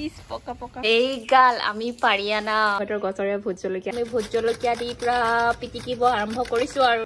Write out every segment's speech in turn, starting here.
পকা পকা এই গাল আমি পাৰি আনা হয়তো গছৰে ভোট জলকীয়া আমি ভোট জলকীয়া দি পুৰা পিটিকিব আৰম্ভ কৰিছো আৰু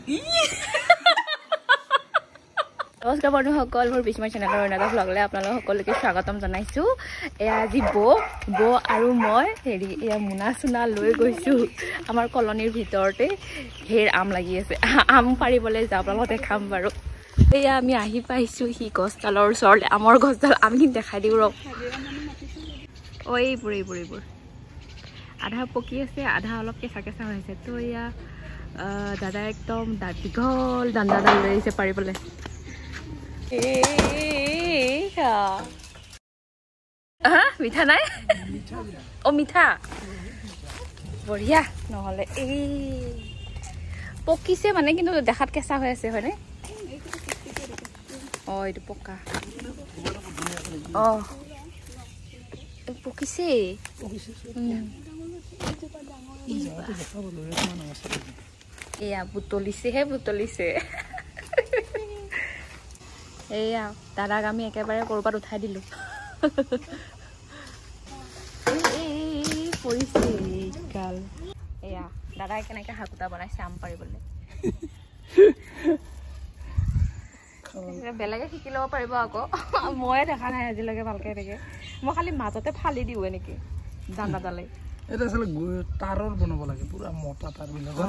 নমস্কাৰ বন্ধুসকল মোৰ বিস্ময় চেনেলৰ অন্য এটা ভ্লগলৈ আপোনালোক সকলোকে স্বাগতম জনাইছো এয়া আজি বৌ আৰু মই হেৰি এয়া মুনা চুনা লৈ গৈছো আমাৰ কলনীৰ ভিতৰতে ঢেৰ আম লাগি আছে আম পাৰিবলৈ যাওঁ আপোনালোকক দেখাম বাৰু এয়া আমি আহি পাইছো সি গছডালৰ ওচৰলৈ আমৰ গছডাল আমি দেখাই দিওঁ ৰক ঐ এইবোৰ আধা পকি আছে আধা অলপ কেঁচা কেঁচা হৈ আছে তো এয়া দাদা একদম দীঘল দাণ্ডাডাল লৈ আহিছে পাৰিবলৈ মিঠা নাই অ মিঠা বঢ়িয়া নহ'লে এই পকিছে মানে কিন্তু দেখাত কেঁচা হৈ আছে হয়নে অ এইটো পকা অ পকিছে এয়া বুটলিছে এয়া দাদাক আমি একেবাৰে কৰবাত উঠাই দিলো পৰিছে গাল এয়া দাদাই কেনেকে হাকুটা বনাইছে আম পাৰিবলৈ বেলেগে শিকি ল'ব পাৰিব আকৌ ময়ে দেখা নাই আজিলৈকে ভালকে এনেকে মই খালি মাজতে ফালি দিওঁ এনেকে দাণ্ডাডালে এটা আচলতে তাৰৰ বনাব লাগে পুৰা মোটা তার বিলাকৰ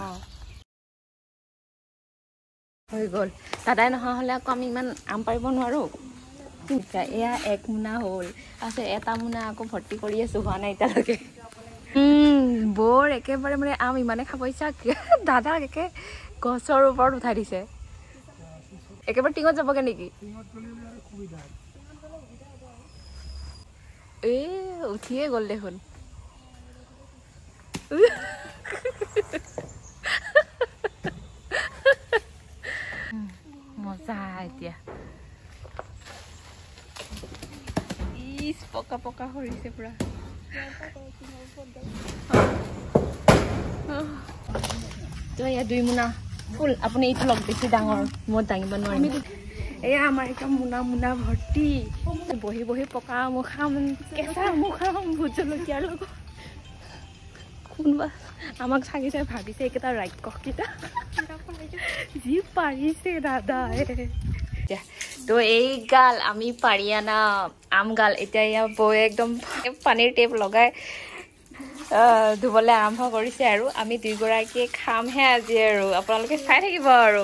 হৈ গ'ল দাদাই নহা হ'লে আকৌ আমি ইমান আম পাৰিব নোৱাৰো এয়া এক মোনা হ'ল আছে এটা মোনা আকৌ ভৰ্তি কৰি আছো হোৱা নাই এতিয়ালৈকে বৰ একেবাৰে মানে আম ইমানে খাব ইচ্ছা দাদাক একে গছৰ ওপৰত উঠাই দিছে একেবাৰে টিঙত যাবগে নেকি এই উঠিয়ে গ'ল দেখোন মজা এতিয়া পকা পকা সৰিছে পুৰা তো এয়া 2 মোনা ফুল আপুনি এইটো লগ বেছি ডাঙৰ মই দাঙিব নোৱাৰিম এয়া আমাৰ একদম মোনা ভৰ্তি বহি বহি পকা আম খাম কেঁচা আম খাম ভোট জলকীয়াৰ লগত কোনোবা আমাক চাগি চাই ভাবিছে এইকেইটা ৰাক্ষসকেইটা যি পাৰিছে দাদাই তো এই গাল আমি পাৰি আনা আম গাল এতিয়া এয়া বৌয়ে একদম পানীৰ টেপ লগাই ধুবলৈ আৰম্ভ কৰিছে আৰু আমি দুইগৰাকীয়ে খামহে আজি আৰু আপোনালোকে চাই থাকিব আৰু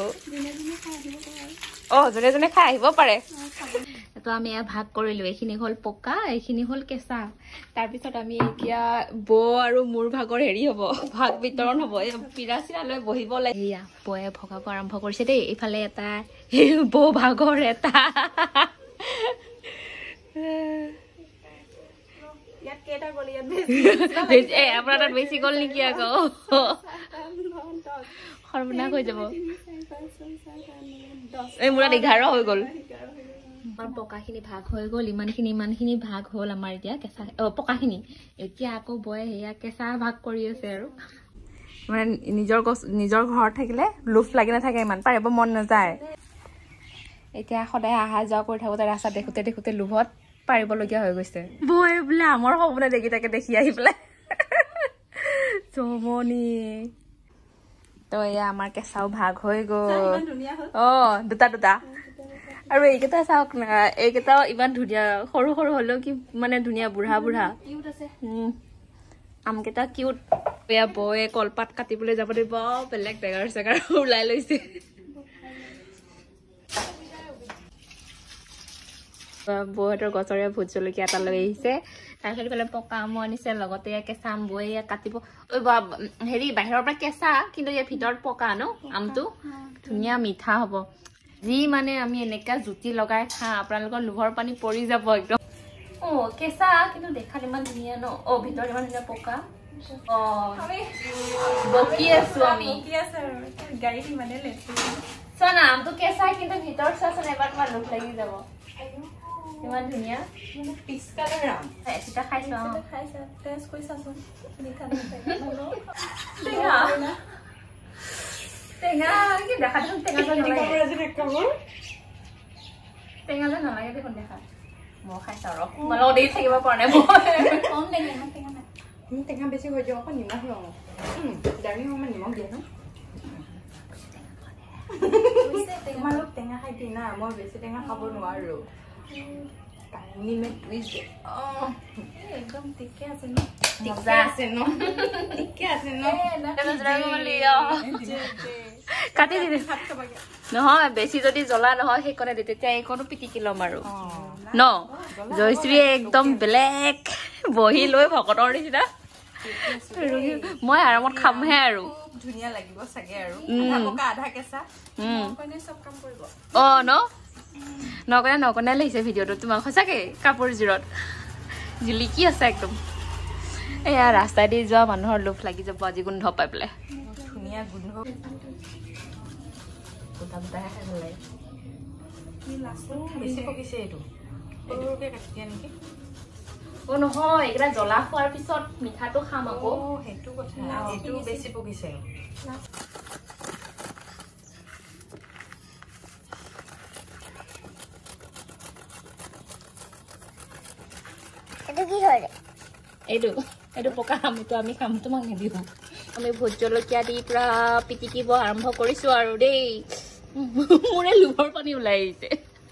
যোনে যোনে খাই আহিব পাৰে তো আমি এয়া ভাগ কৰিলো এইখিনি হ'ল পকা এইখিনি হ'ল কেঁচা তাৰপিছত আমি এতিয়া বৌ আৰু মোৰ ভাগৰ হেৰি হ'ব ভাগ বিতৰণ হ'ব পিৰা চিৰা লৈ বহিব লাগে এয়া বৌয়ে ভগাব আৰম্ভ কৰিছে দেই এইফালে এটা বৌ ভাগৰ এটা আপোনাৰ তাত বেছি গ'ল নেকি আকৌ সৰ্বনাশ হৈ যাব এই মোৰ 11 হৈ গ'ল আমাৰ পকাখিনি ভাগ হৈ গ'ল ইমানখিনি ভাগ হ'ল আমাৰ এতিয়া কেঁচা পকাখিনি এতিয়া আকৌ বয়ে সেয়া কেঁচা ভাগ কৰি আছে আৰু মানে নিজৰ ঘৰত থাকিলে লোভ লাগি নাথাকে ইমান পাৰিব মন নাযায় এতিয়া সদায় অহা যোৱা কৰি থাকোঁতে ৰাস্তা দেখোঁতে লোভত পাৰিবলগীয়া হৈ গৈছে বয়ে বোলে আমৰ সপোনে দেখি আহি পেলাই জমনি তো এয়া আমাৰ কেঁচাও ভাগ হৈ গ'ল দুটা আৰু এইকেইটা চাওক না এইকেইটাও ইমান ধুনীয়া সৰু হ'লেও কি মানে ধুনীয়া বুঢ়া আমকেইটা কিউট এয়া বৌয়ে কলপাত কাটিবলৈ যাব দিব বেলেগ বেগাৰ ওলাই লৈছে বৌহঁতৰ গছৰে ভোট জলকীয়া এটা লৈ আহিছে তাৰপিছত ইফালে পকা আমো আনিছে লগতে কেঁচা আম বৌয়ে কাটিব হেৰি বাহিৰৰ পৰা কেঁচা কিন্তু ইয়াৰ ভিতৰত পকা ন আমটো ধুনীয়া মিঠা হ'ব যি মানে আমি এনেকা জুতি লগাই খাওঁ আপোনালোকৰ লোভৰ পানী পৰি যাব একদম কেঁচা কিন্তু দেখাত ইমান ধুনীয়া ন ভিতৰত ইমান ধুনীয়া পকা বকি আছো আমি চোৱা না আমটো কেঁচা কিন্তু ভিতৰত চোৱাচোন এবাৰ তোমাৰ লোভ লাগি যাব ইমান ধুনীয়া টেঙা কি দেখা দেখোন টেঙা নালাগে দেখোন দেখা মই খাইছো আৰু মই লগত দেৰি থাকিব পৰা নাই মই কম টেঙা নাই টেঙা বেছি হৈ যাব নিমখ লওঁ দালি সময় নিমখ দিয়ে ন তোমালোক টেঙা খাই দি না মই বেছি টেঙা খাব নোৱাৰো একদম ঠিকে আছে ন মজা আছে ন ঠিকে আছে ন কাটি দিবি নহয় বেছি যদি জ্বলা নহয় সেইকণে দি তেতিয়া এইকণো পিটিকি ল'ম আৰু ন জয়শ্ৰী একদম বেলেগ বহি লৈ ভকতৰ নিচিনা মই আৰামত খামহে আৰু ধুনীয়া লাগিব চাগে আৰু আধা কেঁচা চব কাম কৰিব ন নকনে লাগিছে ভিডিঅ'টো তোমাক সঁচাকে কাপোৰযোৰত জিলিকি আছে একদম এয়া ৰাস্তাইদি যোৱা মানুহৰ লোভ লাগি যাব আজি গোন্ধ পাই পেলাই ধুনীয়া গোন্ধ বেছি পকিছে এইটো সৰুকে কাটি দিয়া নেকি নহয় এইকেইটা জ্বলা খোৱাৰ পিছত মিঠাটো খাম আকৌ সেইটো কথা এইটো বেছি পকিছে এইটো পকা আমিতো আমি খাম তোমাক নিদিওঁ আমি ভোট জলকীয়া দি পুৰা পিটিকিব আৰম্ভ কৰিছো আৰু দেই মোৰে লোভৰ পানী ওলাই আহিছে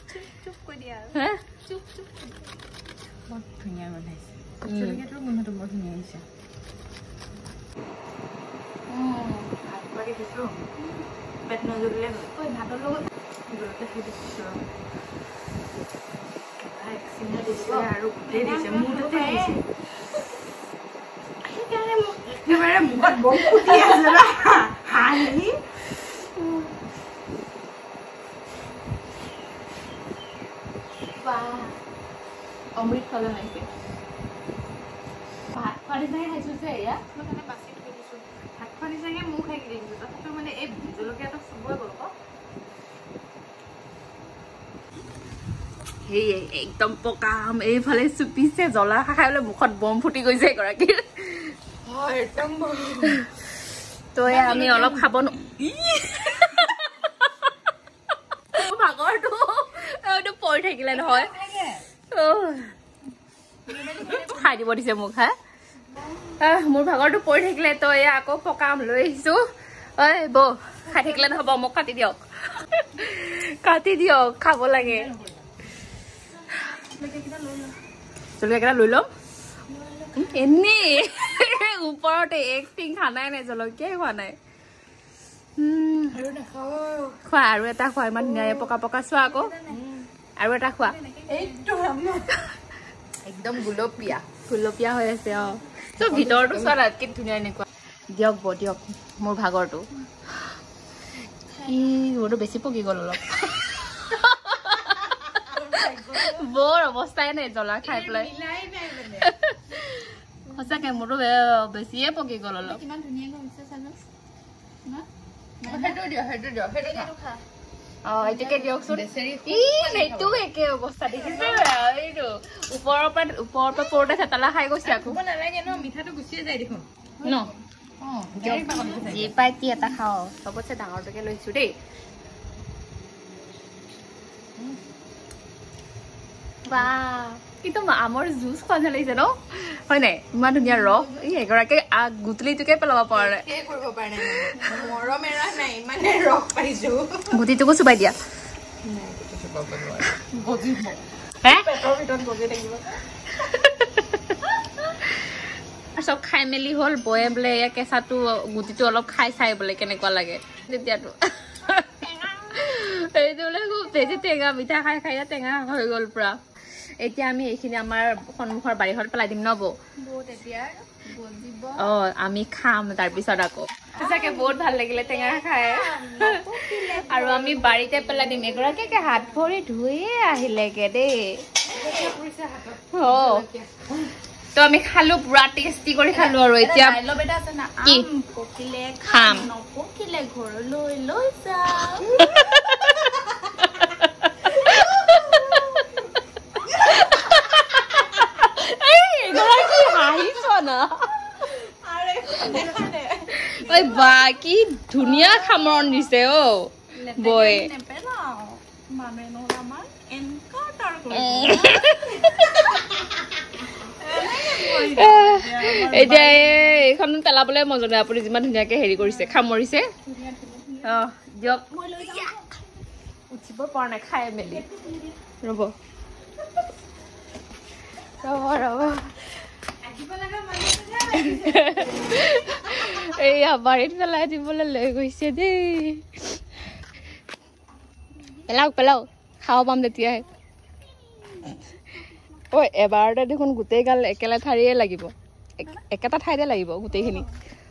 ধুনীয়া বনাইছে জলকীয়াটোৰ গোন্ধটো বৰ ধুনীয়া আহিছে পেট নজৰিলে ভাতৰ লগত জলকীয়া খাই দিছো আৰু গোটেই দিছে মুখতে দিছে একেবাৰে মুখত বম ফুটি আছে হাঁহি অমৃত ফল নাইছে ভাত খোৱা নিচিনাকে খাইছো যে এয়া মই তাতে বাচি থৈ দিছো ভাত খোৱা নিচিনাকে মোৰ খাই দেখিছো তথাপিও মানে এই জলকীয়াটো চবৰে গ'ল আকৌ সেই একদম পকা আম এইফালে চুপিছে জ্বলা খাই বোলে মুখত বম ফুটি গৈছে এগৰাকীৰ তো আমি অলপ খাব ভাগৰটো পৰি থাকিলে নহয় খাই দিব দিছে মোক হা মোৰ ভাগৰটো পৰি থাকিলে তো এয়া আকৌ পকা আম লৈ আহিছো ঐ বৌ খাই থাকিলে নহ'ব মোক কাটি দিয়ক খাব লাগে জলকীয়াকেইটা লৈ ল'ম এনেই ওপৰতে এক্টিং খানাই নাই জলকীয়াই খোৱা নাই খোৱা আৰু এটা খোৱা ইমান ধুনীয়া পকা পকা চোৱা আকৌ আৰু এটা খোৱা একদম গুলপীয়া হৈ আছে তো ভিতৰটো চোৱা না কি ধুনীয়া এনেকুৱা দিয়ক বৌ দিয়ক মোৰ ভাগৰটো মোৰতো বেছি পকি গ'ল অলপ বৰ অৱস্থাই নাই জ্বলা খাই পেলাই সঁচাকে মোৰতো বেছিয়ে পকি গ'ল অলপ এইটোকে দিয়কচোন সেইটো একে অৱস্থা দেখিছে এইটো ওপৰৰ পৰা পৰোতে চেতালা খাই গৈছে আকৌ নালাগে ন মিঠাটো গুচিয়ে যায় দেখোন ন যি পাই কি এটা খাওঁ চবতছে ডাঙৰটোকে লৈছো দেই বা কিন্তু আমৰ জুচ খোৱা যেন লাগিছে ন হয় নাই ইমান ধুনীয়া ৰস এই এগৰাকী গুটলিটোকে পেলাব পৰা নাই গুটিটোকো চুবাই দিয়া চব খাই মেলি হ'ল বয়ে বোলে এয়া কেঁচাটো গুটিটো অলপ খাই চাই বোলে কেনেকুৱা লাগে তেতিয়াতো এইটো বোলে খুব বেছি টেঙা মিঠা খাই খাই টেঙা হৈ গ'ল পুৰা এতিয়া আমি এইখিনি আমাৰ সন্মুখৰ বাৰীখন পেলাই দিম ন বৌ আমি খাম তাৰপিছত আকৌ সঁচাকে বহুত ভাল লাগিলে টেঙা খাই আৰু আমি বাৰীতে পেলাই দিম এগৰাকীকে হাত ভৰি ধুয়ে আহিলেগে দেই তো আমি খালো পুৰা টেষ্টি কৰি খালো আৰু এতিয়া কি খাম নপকিলে ঘৰলৈ লৈ যাম বা কি ধুনীয়া খামৰণ দিছে বৈ এতিয়া এইখন পেলাবলৈ মজনে আপুনি যিমান ধুনীয়াকে হেৰি কৰিছে খামৰিছে দিয়ক উঠিব পৰা নাই খাই মেলি ৰ'ব এইয়া বাৰীত পেলাই দিবলৈ লৈ গৈছে দেই পেলাওক খাব পাম তেতিয়াহে এবাৰতে দেখোন গোটেই গাল একেলা ঠাৰিয়ে লাগিব একেটা ঠাইতে লাগিব গোটেইখিনি